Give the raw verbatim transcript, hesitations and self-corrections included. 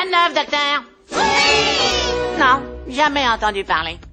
Quoi de neuf, docteur? Non, jamais entendu parler.